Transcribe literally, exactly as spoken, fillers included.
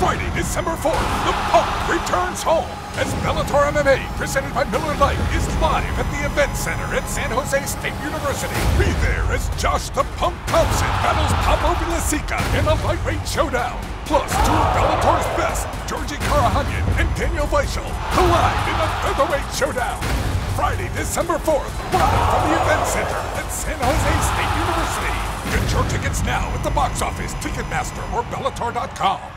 Friday, December fourth, the Punk returns home as Bellator M M A, presented by Miller Lite, is live at the Event Center at San Jose State University. Be there as Josh the Punk Thomson battles Pablo Villaseca in a lightweight showdown. Plus, two of Bellator's best, Georgi and Daniel Weichel, collide in a featherweight showdown. Friday, December fourth, live from the Event Center at San Jose State University. Get your tickets now at the box office, Ticketmaster, or Bellator dot com.